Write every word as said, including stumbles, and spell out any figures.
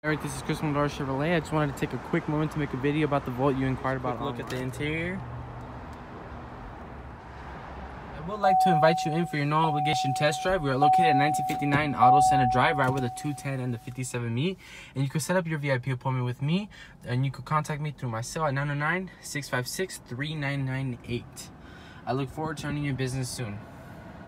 Alright, this is Chris from Ladar Chevrolet. I just wanted to take a quick moment to make a video about the Volt you inquired about. Look at the interior. I would like to invite you in for your no obligation test drive. We are located at nineteen fifty-nine Auto Center Drive, right where the two ten and the fifty-seven meet. And you can set up your V I P appointment with me, and you can contact me through my cell at nine oh nine, six five six, three nine nine eight. I look forward to earning your business soon.